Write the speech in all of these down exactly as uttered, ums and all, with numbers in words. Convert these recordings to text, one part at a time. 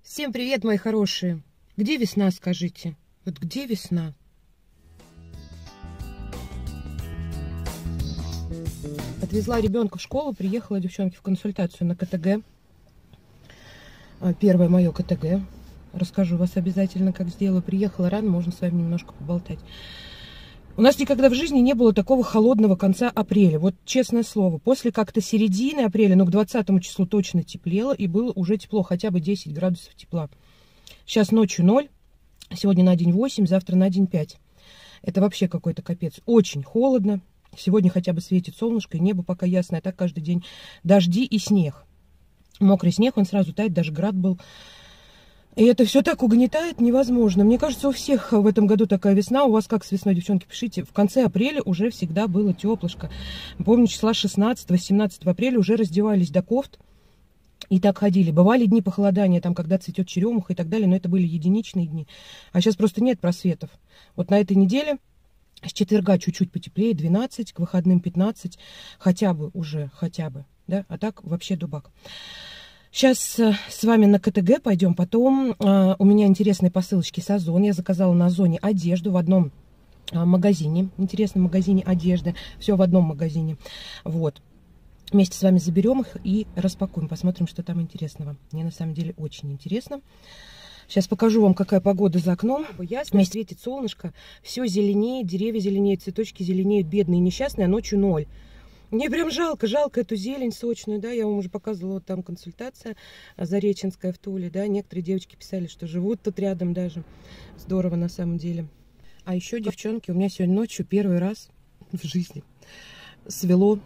Всем привет, мои хорошие! Где весна, скажите? Вот где весна? Отвезла ребенка в школу, приехала, девчонки, в консультацию на ка тэ гэ. Первое мое ка тэ гэ. Расскажу вас обязательно, как сделаю. Приехала рано, можно с вами немножко поболтать. У нас никогда в жизни не было такого холодного конца апреля. Вот честное слово. После как-то середины апреля, ну к двадцатому числу точно теплело. И было уже тепло, хотя бы десять градусов тепла. Сейчас ночью ноль. Сегодня на день восемь, завтра на день пять. Это вообще какой-то капец. Очень холодно. Сегодня хотя бы светит солнышко, и небо пока ясное. А так каждый день дожди и снег. Мокрый снег, он сразу тает, даже град был. И это все так угнетает, невозможно. Мне кажется, у всех в этом году такая весна. У вас как с весной, девчонки, пишите. В конце апреля уже всегда было теплышко. Помню, числа шестнадцатого-семнадцатого апреля уже раздевались до кофт. И так ходили. Бывали дни похолодания, там, когда цветет черемуха и так далее, но это были единичные дни. А сейчас просто нет просветов. Вот на этой неделе с четверга чуть-чуть потеплее, двенадцать, к выходным пятнадцать. Хотя бы уже, хотя бы. Да? А так вообще дубак. Сейчас с вами на ка тэ гэ пойдем, потом э, у меня интересные посылочки с Озон. Я заказала на Озоне одежду в одном э, магазине, интересном магазине одежды, все в одном магазине. Вот. Вместе с вами заберем их и распакуем, посмотрим, что там интересного. Мне на самом деле очень интересно. Сейчас покажу вам, какая погода за окном. Ясно, светит солнышко, все зеленеет, деревья зеленеют, цветочки зеленеют, бедные, несчастные, а ночью ноль. Мне прям жалко, жалко эту зелень сочную, да, я вам уже показывала, вот там консультация Зареченская в Туле, да, некоторые девочки писали, что живут тут рядом даже, здорово на самом деле. А еще, девчонки, у меня сегодня ночью первый раз в жизни свело,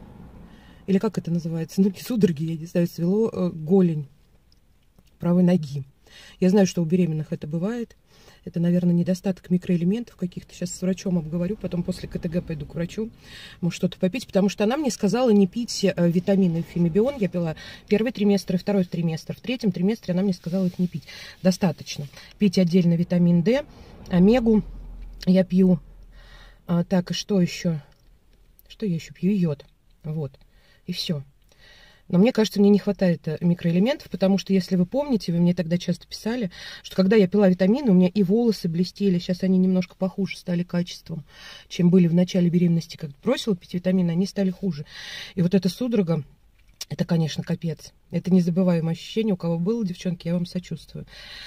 или как это называется, ну не судороги, я не знаю, свело э, голень правой ноги. Я знаю, что у беременных это бывает. Это, наверное, недостаток микроэлементов каких-то. Сейчас с врачом обговорю, потом после ка тэ гэ пойду к врачу. Может, что-то попить, потому что она мне сказала не пить витамины Фемибион. Я пила первый триместр и второй триместр. В третьем триместре она мне сказала их не пить. Достаточно. Пить отдельно витамин дэ, омегу я пью. А, так, и что еще? Что я еще пью? Йод. Вот. И все. Но мне кажется, мне не хватает микроэлементов, потому что, если вы помните, вы мне тогда часто писали, что когда я пила витамины, у меня и волосы блестели. Сейчас они немножко похуже стали качеством, чем были в начале беременности. Как бросила пить витамины, они стали хуже. И вот эта судорога, это, конечно, капец. Это незабываемое ощущение. У кого было, девчонки, я вам сочувствую.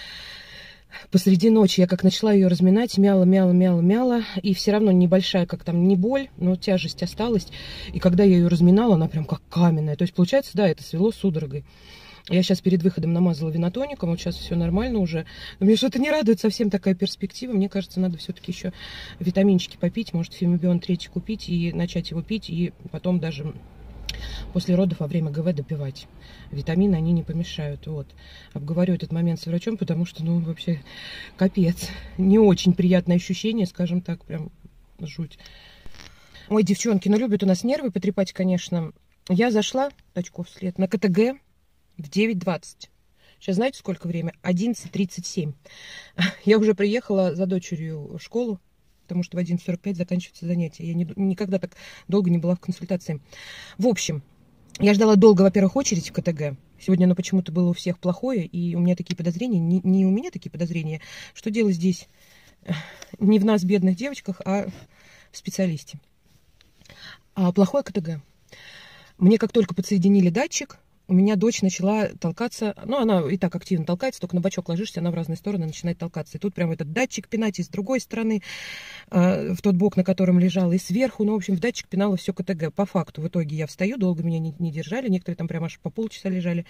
Посреди ночи я как начала ее разминать, мяла, мяла, мяла, мяла, и все равно небольшая, как там, не боль, но тяжесть осталась. И когда я ее разминала, она прям как каменная. То есть, получается, да, это свело судорогой. Я сейчас перед выходом намазала винотоником, вот сейчас все нормально уже. Но мне что-то не радует совсем такая перспектива. Мне кажется, надо все-таки еще витаминчики попить, может, Фемибион третий купить и начать его пить, и потом даже после родов во время гэ вэ допивать. Витамины, они не помешают. Вот. Обговорю этот момент с врачом, потому что, ну, вообще, капец. Не очень приятное ощущение, скажем так, прям жуть. Ой, девчонки, ну, любят у нас нервы потрепать, конечно. Я зашла, очков вслед, на ка тэ гэ в девять двадцать. Сейчас знаете, сколько время? одиннадцать тридцать семь. Я уже приехала за дочерью в школу, потому что в одиннадцать сорок пять заканчивается занятие. Я не, никогда так долго не была в консультации. В общем, я ждала долго, во-первых, очередь в ка тэ гэ. Сегодня оно почему-то было у всех плохое, и у меня такие подозрения, не, не у меня такие подозрения, что дело здесь не в нас, бедных девочках, а в специалисте. А плохое ка тэ гэ. Мне как только подсоединили датчик, у меня дочь начала толкаться, ну, она и так активно толкается, только на бочок ложишься, она в разные стороны начинает толкаться. И тут прям этот датчик пинать и с другой стороны, э, в тот бок, на котором лежала, и сверху, ну, в общем, в датчик пинало все ка тэ гэ. По факту, в итоге я встаю, долго меня не, не держали, некоторые там прям аж по полчаса лежали.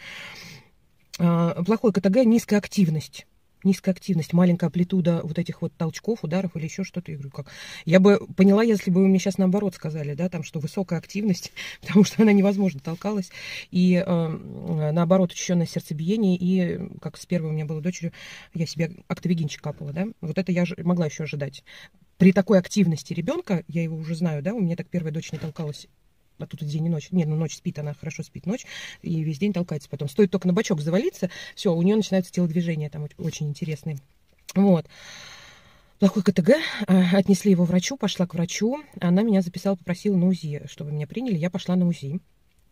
Э, плохой ка тэ гэ, низкая активность. Низкая активность, маленькая амплитуда вот этих вот толчков, ударов или еще что-то. Я говорю, как? Я бы поняла, если бы вы мне сейчас наоборот сказали, да, там, что высокая активность, потому что она невозможно толкалась, и э, наоборот, учащенное сердцебиение, и как с первой у меня была дочерью, я себе актовегинчик капала, да, вот это я могла еще ожидать. При такой активности ребенка, я его уже знаю, да, у меня так первая дочь не толкалась, а тут день и ночь. Нет, ну ночь спит, она хорошо спит ночь, и весь день толкается потом. Стоит только на бочок завалиться, все, у нее начинаются телодвижения там очень интересные. Вот. Плохой ка тэ гэ, отнесли его врачу, пошла к врачу, она меня записала, попросила на УЗИ, чтобы меня приняли, я пошла на УЗИ.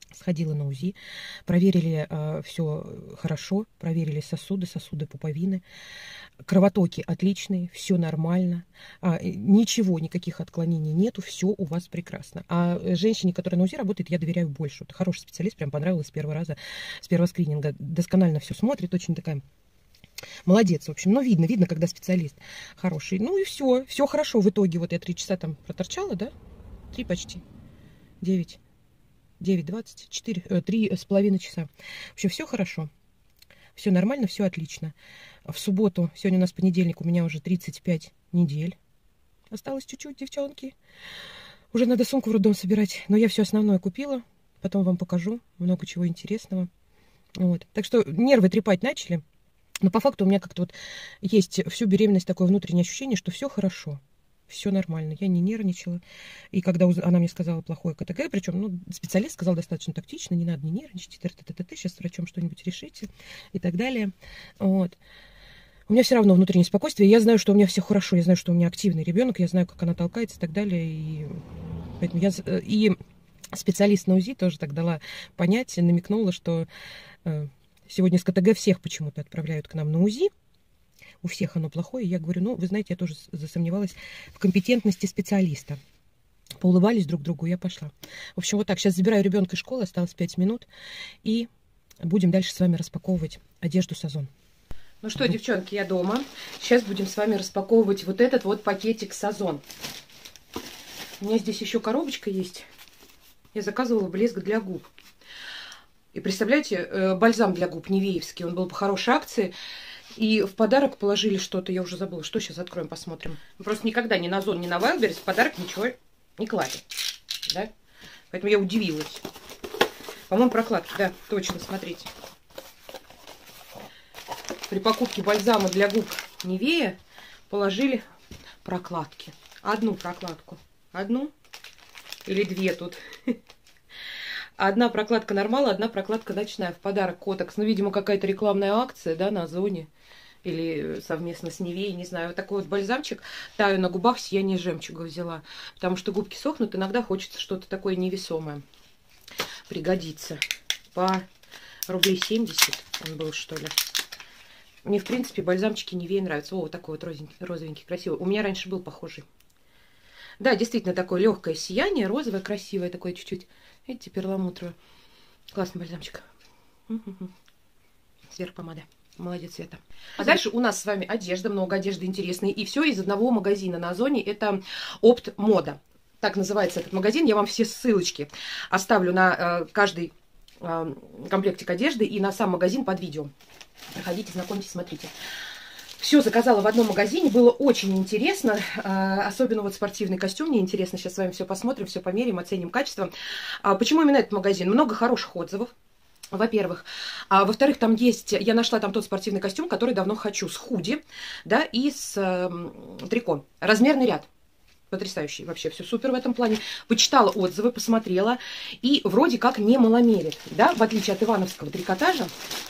Сходила на УЗИ, проверили э, все хорошо, проверили сосуды, сосуды пуповины, кровотоки отличные, все нормально, а, ничего, никаких отклонений нету, все у вас прекрасно. А женщине, которая на УЗИ работает, я доверяю больше. Это хороший специалист, прям понравилось с первого раза, с первого скрининга, досконально все смотрит, очень такая... Молодец, в общем, ну видно, видно, когда специалист хороший. Ну и все, все хорошо в итоге. Вот я три часа там проторчала, да? Три почти, девять. девять двадцать четыре, три с половиной часа. В общем, все хорошо. Все нормально, все отлично. В субботу, сегодня у нас понедельник, у меня уже тридцать пять недель. Осталось чуть-чуть, девчонки. Уже надо сумку в роддом собирать. Но я все основное купила. Потом вам покажу. Много чего интересного. Вот. Так что нервы трепать начали. Но по факту у меня как-то вот есть всю беременность такое внутреннее ощущение, что все хорошо. Все нормально, я не нервничала. И когда она мне сказала плохое КТГ, причем ну, специалист сказал достаточно тактично, не надо не нервничать, т-т-т-т, сейчас с врачом что-нибудь решите и так далее. Вот. У меня все равно внутреннее спокойствие. Я знаю, что у меня все хорошо, я знаю, что у меня активный ребенок, я знаю, как она толкается и так далее. И, поэтому я... и специалист на УЗИ тоже так дала понять, намекнула, что сегодня с КТГ всех почему-то отправляют к нам на УЗИ. У всех оно плохое. Я говорю, ну, вы знаете, я тоже засомневалась в компетентности специалиста. Поулыбались друг другу, я пошла. В общем, вот так. Сейчас забираю ребенка из школы, осталось пять минут. И будем дальше с вами распаковывать одежду Сазон. Ну что, девчонки, я дома. Сейчас будем с вами распаковывать вот этот вот пакетик Сазон. У меня здесь еще коробочка есть. Я заказывала блеск для губ. И представляете, бальзам для губ Нивеевский. Он был по хорошей акции. И в подарок положили что-то, я уже забыла. Что сейчас откроем, посмотрим. Мы просто никогда ни на Озон, ни на Wildberries в подарок ничего не клали. Да? Поэтому я удивилась. По-моему, прокладки, да, точно, смотрите. При покупке бальзама для губ Нивея положили прокладки. Одну прокладку. Одну или две тут. Одна прокладка нормала, одна прокладка ночная. В подарок Котекс. Ну, видимо, какая-то рекламная акция, да, на Озоне. Или совместно с Нивеей, не знаю. Вот такой вот бальзамчик. Таю на губах, сияние жемчуга взяла. Потому что губки сохнут, иногда хочется что-то такое невесомое. Пригодится. По рублей семьдесят он был, что ли. Мне, в принципе, бальзамчики Нивеи нравятся. О, вот такой вот розовенький, розовенький, красивый. У меня раньше был похожий. Да, действительно, такое легкое сияние, розовое, красивое, такое чуть-чуть. Видите, перламутровое. Классный бальзамчик. Сверх помада. Молодец, Света. А дальше у нас с вами одежда, много одежды интересной. И все из одного магазина на Озоне. Это Опт Мода. Так называется этот магазин. Я вам все ссылочки оставлю на э, каждый э, комплектик одежды и на сам магазин под видео. Проходите, знакомьтесь, смотрите. Все заказала в одном магазине, было очень интересно, особенно вот спортивный костюм, мне интересно, сейчас с вами все посмотрим, все померяем, оценим качество. Почему именно этот магазин? Много хороших отзывов, во-первых. А во-вторых, там есть, я нашла там тот спортивный костюм, который давно хочу, с худи, да, и с э, трико. Размерный ряд. Потрясающий, вообще все супер в этом плане. Почитала отзывы, посмотрела, и вроде как не маломерит, да, в отличие от ивановского трикотажа.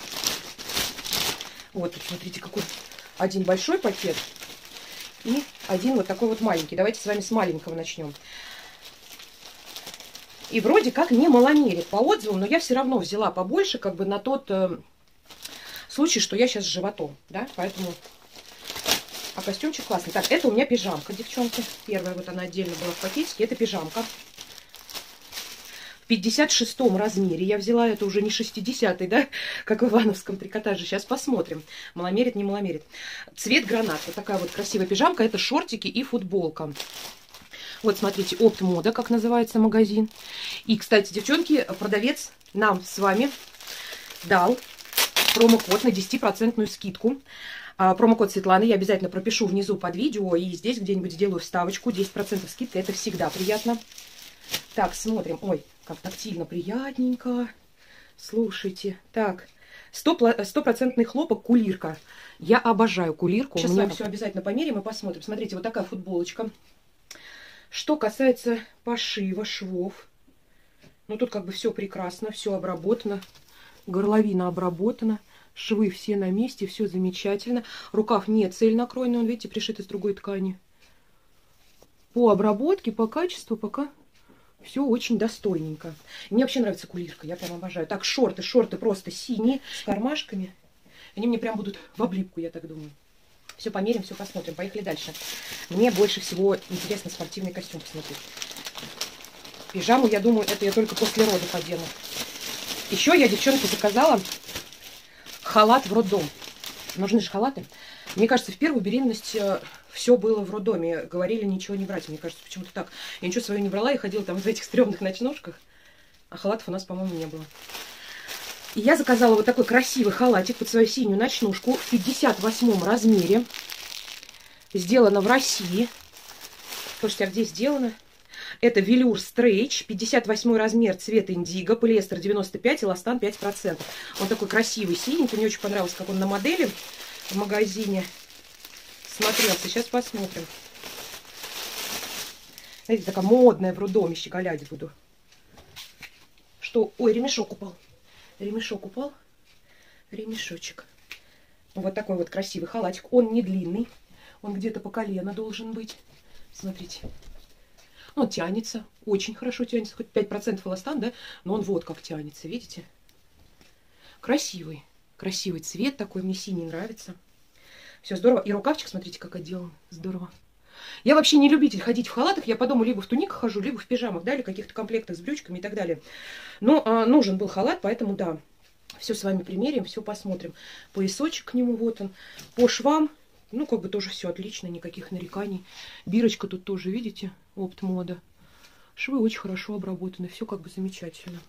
Вот, смотрите, какой... Один большой пакет и один вот такой вот маленький. Давайте с вами с маленького начнем. И вроде как не маломерит по отзывам, но я все равно взяла побольше, как бы на тот э, случай, что я сейчас с животом, да, поэтому... А костюмчик классный. Так, это у меня пижамка, девчонки. Первая вот она отдельно была в пакетике. Это пижамка. В пятьдесят шестом размере я взяла, это уже не шестидесятый, да, как в ивановском трикотаже. Сейчас посмотрим, маломерит, не маломерит. Цвет гранат. Вот такая вот красивая пижамка. Это шортики и футболка. Вот, смотрите, Опт Мода, как называется магазин. И, кстати, девчонки, продавец нам с вами дал промокод на десятипроцентную скидку. А, промокод Светланы я обязательно пропишу внизу под видео. И здесь где-нибудь сделаю вставочку. десять процентов скидка, это всегда приятно. Так, смотрим. Ой, как тактильно, приятненько. Слушайте. Так, стопроцентный хлопок, кулирка. Я обожаю кулирку. Сейчас мы все обязательно померим и посмотрим. Смотрите, вот такая футболочка. Что касается пошива, швов. Ну, тут как бы все прекрасно, все обработано. Горловина обработана. Швы все на месте, все замечательно. Рукав не цельнокройный, он, видите, пришит из другой ткани. По обработке, по качеству пока Все очень достойненько. Мне вообще нравится кулирка, я прям обожаю. Так, шорты, шорты просто синие, с кармашками. Они мне прям будут в облипку, я так думаю. Все померим, все посмотрим. Поехали дальше. Мне больше всего интересно спортивный костюм посмотреть. Пижаму, я думаю, это я только после родов одену. Еще я, девчонки, заказала халат в роддом. Нужны же халаты. Мне кажется, в первую беременность все было в роддоме. Говорили, ничего не брать. Мне кажется, почему-то так. Я ничего своего не брала и ходила там в этих стрёмных ночнушках. А халатов у нас, по-моему, не было. И я заказала вот такой красивый халатик под свою синюю ночнушку в пятьдесят восьмом размере. Сделано в России. Слушайте, а где сделано? Это велюр стрейч, пятьдесят восьмой размер, цвет индиго, полиэстер девяносто пять, эластан пять процентов. Он такой красивый, синенький. Мне очень понравилось, как он на модели в магазине смотрелся. Сейчас посмотрим. Знаете, такая модная в роддоме, щеголять буду. Что? Ой, ремешок упал. Ремешок упал. Ремешочек. Вот такой вот красивый халатик. Он не длинный. Он где-то по колено должен быть. Смотрите. Он тянется. Очень хорошо тянется. Хоть пять процентов эластан, да? Но он вот как тянется. Видите? Красивый. Красивый цвет такой. Мне синий нравится. Все здорово. И рукавчик, смотрите, как отделан. Здорово. Я вообще не любитель ходить в халатах. Я по дому либо в туниках хожу, либо в пижамах, да, или каких-то комплектах с брючками и так далее. Но а, нужен был халат, поэтому, да, все с вами примерим, все посмотрим. Поясочек к нему, вот он. По швам, ну, как бы тоже все отлично, никаких нареканий. Бирочка тут тоже, видите, опт мода. Швы очень хорошо обработаны, все как бы замечательно.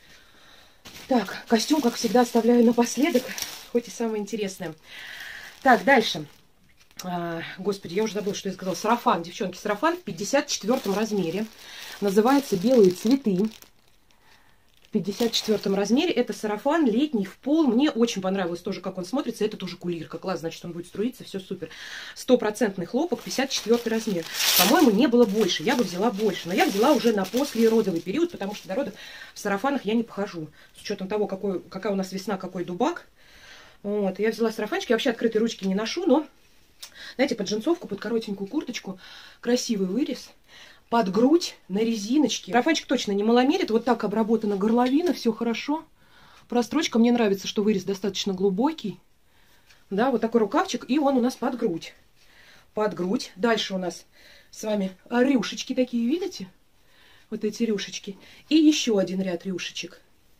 Так, костюм, как всегда, оставляю напоследок, хоть и самое интересное. Так, дальше. А, господи, я уже забыла, что я сказала. Сарафан, девчонки, сарафан в пятьдесят четвёртом размере. Называется «Белые цветы». В пятьдесят четвёртом размере. Это сарафан летний в пол. Мне очень понравилось тоже, как он смотрится. Это тоже кулирка. Класс, значит, он будет струиться. Все супер. Стопроцентный хлопок, пятьдесят четвёртый размер. По-моему, не было больше. Я бы взяла больше. Но я взяла уже на послеродовый период, потому что до родов в сарафанах я не похожу. С учетом того, какой, какая у нас весна, какой дубак. Вот. Я взяла сарафанчик. Я вообще открытой ручки не ношу, но... Знаете, под джинсовку, под коротенькую курточку. Красивый вырез. Под грудь на резиночке. Сарафанчик точно не маломерит. Вот так обработана горловина. Все хорошо. Прострочка. Мне нравится, что вырез достаточно глубокий. Да, вот такой рукавчик. И он у нас под грудь. Под грудь. Дальше у нас с вами рюшечки такие, видите? Вот эти рюшечки. И еще один ряд рюшечек.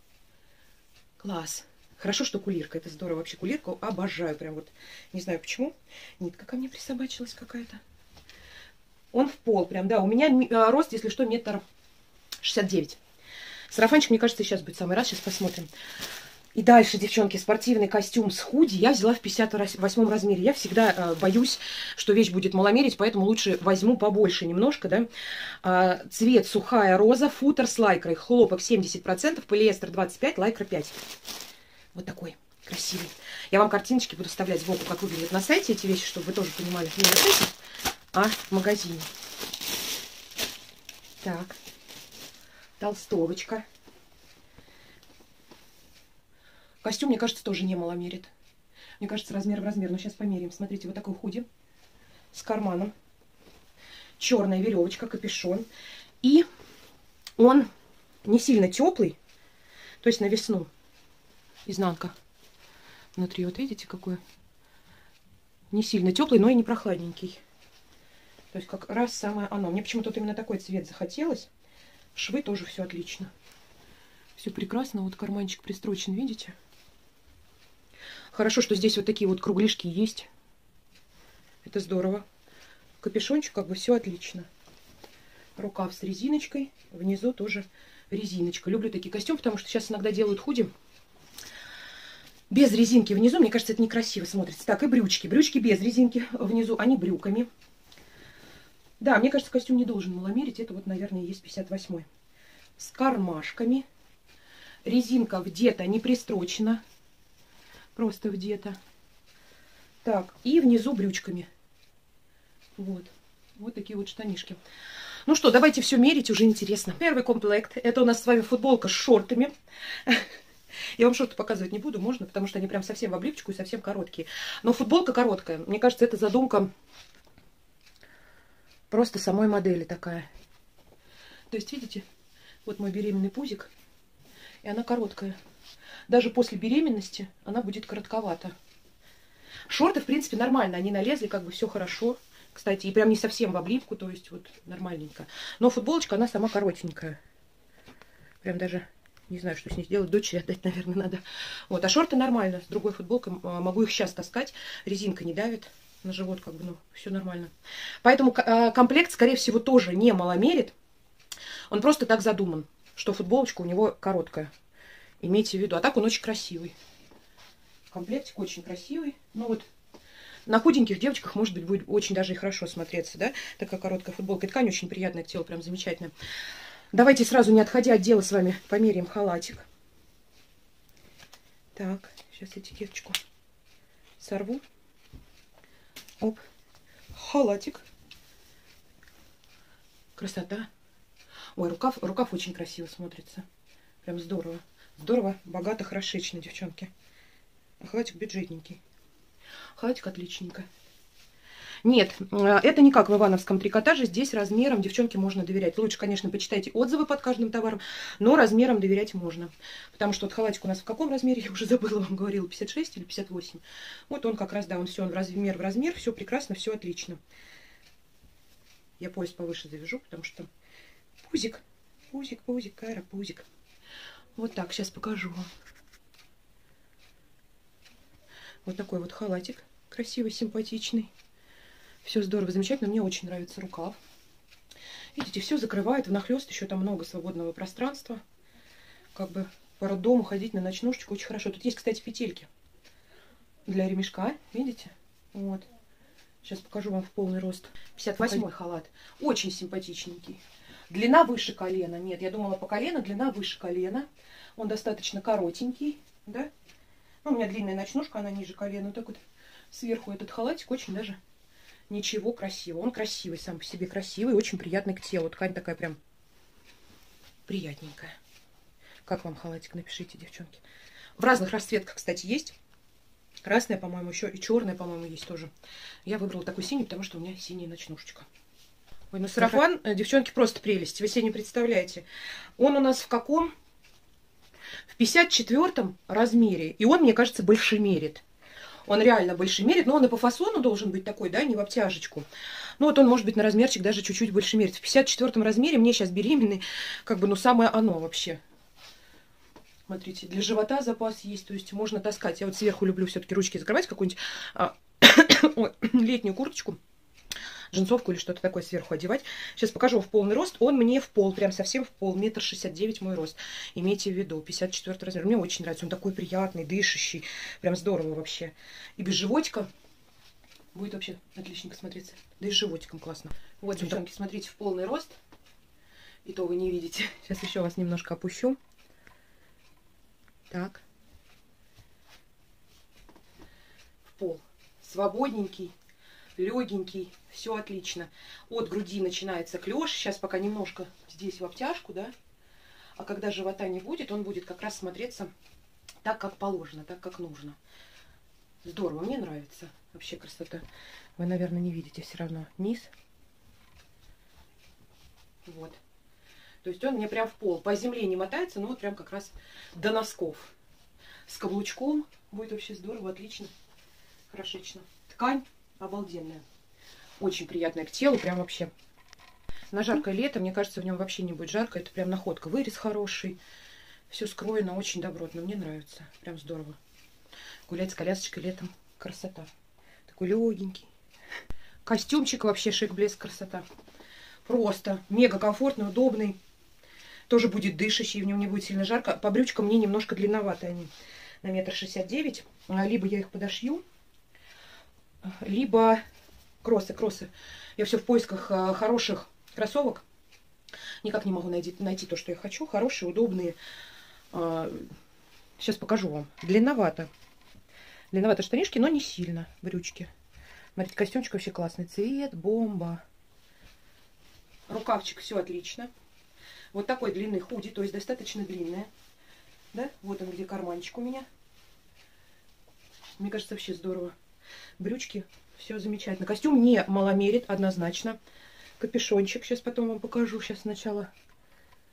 Класс. Хорошо, что кулирка. Это здорово. Вообще кулирку обожаю. Прям вот. Не знаю почему. Нитка ко мне присобачилась какая-то. Он в пол прям. Да, у меня э, рост, если что, метр шестьдесят девять. Сарафанчик, мне кажется, сейчас будет самый раз. Сейчас посмотрим. И дальше, девчонки, спортивный костюм с худи я взяла в пятьдесят восьмом размере. Я всегда э, боюсь, что вещь будет маломерить, поэтому лучше возьму побольше немножко, да. А, цвет сухая роза, футер с лайкрой, хлопок семьдесят процентов, полиэстер двадцать пять процентов, лайкра пять процентов. Вот такой красивый. Я вам картиночки буду вставлять сбоку, как выглядят на сайте эти вещи, чтобы вы тоже понимали. Не на сайте, а в магазине. Так. Толстовочка. Костюм, мне кажется, тоже не маломерит. Мне кажется, размер в размер. Но сейчас померяем. Смотрите, вот такой худи с карманом. Черная веревочка, капюшон. И он не сильно теплый. То есть на весну. Изнанка. Внутри, вот видите, какой? Не сильно теплый, но и не прохладненький. То есть как раз самое оно. Мне почему-то вот именно такой цвет захотелось. Швы тоже все отлично. Все прекрасно. Вот карманчик пристрочен, видите? Хорошо, что здесь вот такие вот кругляшки есть. Это здорово. Капюшончик, как бы все отлично. Рукав с резиночкой. Внизу тоже резиночка. Люблю такие костюмы, потому что сейчас иногда делают худи без резинки внизу. Мне кажется, это некрасиво смотрится. Так, и брючки. Брючки без резинки внизу. Они брюками. Да, мне кажется, костюм не должен маломерить. Это вот, наверное, есть пятьдесят восьмой. С кармашками. Резинка где-то не пристрочена. Просто где-то. Так, и внизу брючками. Вот. Вот такие вот штанишки. Ну что, давайте все мерить, уже интересно. Первый комплект. Это у нас с вами футболка с шортами. Я вам шорты показывать не буду, можно, потому что они прям совсем в облипчику и совсем короткие. Но футболка короткая. Мне кажется, это задумка просто самой модели такая. То есть, видите, Вот мой беременный пузик. И она короткая. Даже после беременности она будет коротковата. Шорты, в принципе, нормально. Они налезли, как бы все хорошо. Кстати, и прям не совсем в облипку, то есть вот нормальненько. Но футболочка, она сама коротенькая. Прям даже не знаю, что с ней сделать. Дочери отдать, наверное, надо. Вот, а шорты нормально. С другой футболкой могу их сейчас таскать. Резинка не давит на живот, как бы, ну, все нормально. Поэтому комплект, скорее всего, тоже не маломерит. Он просто так задуман, что футболочка у него короткая. Имейте в виду. А так он очень красивый. Комплектик очень красивый. Ну вот на худеньких девочках, может быть, будет очень даже и хорошо смотреться, да? Такая короткая футболка. И ткань очень приятная к телу, прям замечательная. Давайте сразу, не отходя от дела, с вами померяем халатик. Так, сейчас этикеточку сорву. Оп. Халатик. Красота. Ой, рукав, рукав очень красиво смотрится. Прям здорово. Здорово, богато, хорошечно, девчонки. А халатик бюджетненький. Халатик отличненько. Нет, это не как в ивановском трикотаже. Здесь размером, девчонки, можно доверять. Лучше, конечно, почитайте отзывы под каждым товаром, но размером доверять можно. Потому что вот халатик у нас в каком размере, я уже забыла, вам говорила, пятьдесят шесть или пятьдесят восемь. Вот он как раз, да, он все, он в размер в размер, все прекрасно, все отлично. Я пояс повыше завяжу, потому что пузик, пузик, пузик, Кайра, пузик. Вот так, сейчас покажу вам. Вот такой вот халатик, красивый, симпатичный. Все здорово, замечательно. Мне очень нравится рукав. Видите, все закрывает внахлёст. Еще там много свободного пространства. Как бы по роддому ходить на ночнушечку очень хорошо. Тут есть, кстати, петельки для ремешка. Видите? Вот. Сейчас покажу вам в полный рост. пятьдесят восьмой халат. Очень симпатичненький. Длина выше колена. Нет, я думала по колено. Длина выше колена. Он достаточно коротенький. Да? Ну, у меня длинная ночнушка, она ниже колена. Вот так вот сверху этот халатик очень даже... Ничего, красиво. Он красивый, сам по себе красивый, очень приятный к телу. Ткань такая прям приятненькая. Как вам халатик? Напишите, девчонки. В разных расцветках, кстати, есть. Красная, по-моему, еще и черная, по-моему, есть тоже. Я выбрала такой синий, потому что у меня синяя ночнушечка. Ой, ну сарафан, девчонки, просто прелесть. Вы себе не представляете. Он у нас в каком? В пятьдесят четвёртом размере. И он, мне кажется, больше мерит. Он реально больше мерит, но он и по фасону должен быть такой, да, не в обтяжечку. Ну вот он может быть на размерчик даже чуть-чуть больше мерит. В пятьдесят четвёртом размере мне сейчас беременный, как бы, ну, самое оно вообще. Смотрите, для живота запас есть, то есть можно таскать. Я вот сверху люблю все-таки ручки закрывать, какую-нибудь а, ой, летнюю курточку, джинсовку или что-то такое сверху одевать. Сейчас покажу в полный рост. Он мне в пол, прям совсем в пол. Метр шестьдесят девять мой рост. Имейте в виду, пятьдесят четвёртый размер. Мне очень нравится. Он такой приятный, дышащий. Прям здорово вообще. И без животика будет вообще отличненько смотреться. Да и с животиком классно. Вот, девчонки, смотрите, в полный рост. И то вы не видите. Сейчас еще вас немножко опущу. Так. В пол. Свободненький. Легенький, все отлично. От груди начинается клеш. Сейчас пока немножко здесь в обтяжку, да. А когда живота не будет, он будет как раз смотреться так, как положено, так, как нужно. Здорово, мне нравится. Вообще красота. Вы, наверное, не видите все равно низ. Вот. То есть он мне прям в пол. По земле не мотается, но вот прям как раз до носков. С каблучком. Будет вообще здорово, отлично. Хорошечно. Ткань обалденная. Очень приятная к телу, прям вообще. На жаркое лето, мне кажется, в нем вообще не будет жарко. Это прям находка. Вырез хороший. Все скроено, очень добротно. Мне нравится. Прям здорово. Гулять с колясочкой летом. Красота. Такой легенький. Костюмчик вообще шик, блеск, красота. Просто мега комфортный, удобный. Тоже будет дышащий, в нем не будет сильно жарко. По брючкам мне немножко длинноваты они. На метр шестьдесят девять. Либо я их подошью, либо кроссы, кроссы. Я все в поисках хороших кроссовок. Никак не могу найти, найти то, что я хочу. Хорошие, удобные. Сейчас покажу вам. Длинновато. Длинновато штанишки, но не сильно брючки. Смотрите, костюмчик вообще классный. Цвет, бомба. Рукавчик, все отлично. Вот такой длинный худи, то есть достаточно длинная. Да? Вот он, где карманчик у меня. Мне кажется, вообще здорово. Брючки, все замечательно. Костюм не маломерит, однозначно. Капюшончик, сейчас потом вам покажу. Сейчас сначала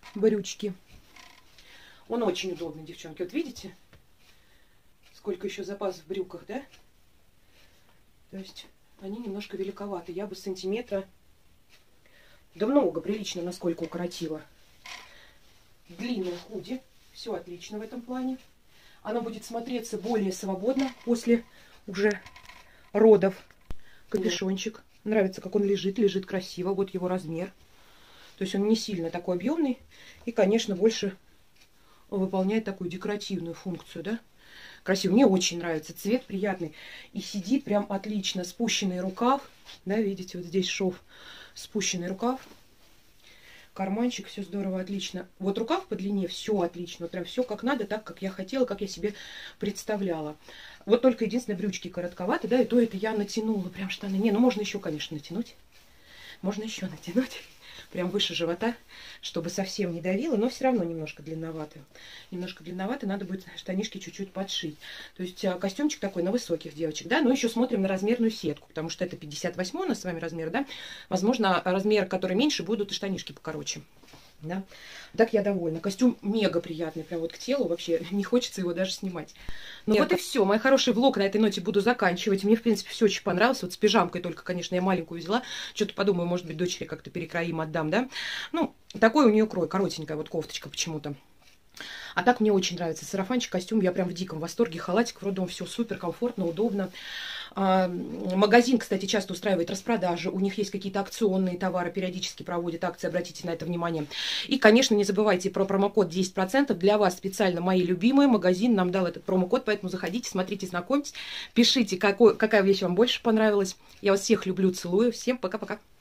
брючки. Он очень удобный, девчонки. Вот видите, сколько еще запас в брюках, да? То есть они немножко великоваты. Я бы сантиметра, да много, прилично, насколько укоротила. Длинное худи. Все отлично в этом плане. Оно будет смотреться более свободно после уже родов. Капюшончик. Нравится, как он лежит. Лежит красиво. Вот его размер. То есть он не сильно такой объемный. И, конечно, больше выполняет такую декоративную функцию, да? Красиво. Мне очень нравится. Цвет приятный. И сидит прям отлично. Спущенный рукав. Да, видите, вот здесь шов. Спущенный рукав. Карманчик. Все здорово, отлично. Вот рукав по длине. Все отлично. Вот прям все как надо, так, как я хотела, как я себе представляла. Вот только единственное, брючки коротковаты, да, и то это я натянула прям штаны. Не, ну можно еще, конечно, натянуть. Можно еще натянуть. Прям выше живота, чтобы совсем не давило, но все равно немножко длинновато. Немножко длинновато, надо будет штанишки чуть-чуть подшить. То есть костюмчик такой на высоких девочек, да, но еще смотрим на размерную сетку, потому что это пятьдесят восемь у нас с вами размер, да. Возможно, размер, который меньше, будут и штанишки покороче. Да? Так я довольна. Костюм мега приятный, прям вот к телу, вообще не хочется его даже снимать. Ну вот и все, мои хорошие, влог на этой ноте буду заканчивать. Мне, в принципе, все очень понравилось. Вот с пижамкой только, конечно, я маленькую взяла. Что-то подумаю, может быть, дочери как-то перекроим, отдам, да. Ну, такой у нее крой, коротенькая вот кофточка почему-то. А так мне очень нравится сарафанчик, костюм, я прям в диком восторге. Халатик, вроде он все супер комфортно, удобно. А, магазин, кстати, часто устраивает распродажи. У них есть какие-то акционные товары, периодически проводят акции, обратите на это внимание. И, конечно, не забывайте про промокод десять процентов. Для вас специально мои любимые. Магазин нам дал этот промокод, поэтому заходите, смотрите, знакомьтесь. Пишите, какой, какая вещь вам больше понравилась. Я вас всех люблю, целую. Всем пока-пока.